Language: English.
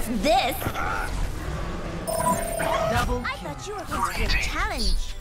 this? Double I thought you were going to be a challenge.